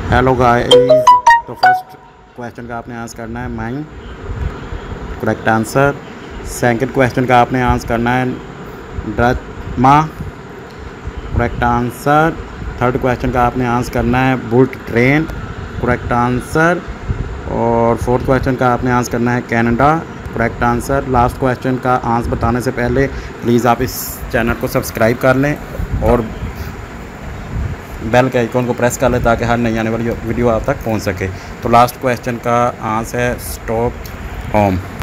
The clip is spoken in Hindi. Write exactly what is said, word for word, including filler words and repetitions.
हेलो गाइस, तो फर्स्ट क्वेश्चन का आपने आंसर करना है mine, correct answer. Second question का आपने आंसर करना है drama, correct answer. Third question का आपने आंसर करना है बुलेट ट्रेन, करेक्ट आंसर। और फोर्थ क्वेश्चन का आपने आंसर करना है Canada, correct answer. Last question का आंसर बताने से पहले प्लीज़ आप इस चैनल को सब्सक्राइब कर लें और बेल के आइकॉन को प्रेस कर लें ताकि हर नई आने वाली वीडियो आप तक पहुंच सके। तो लास्ट क्वेश्चन का आंसर है स्टॉक होम।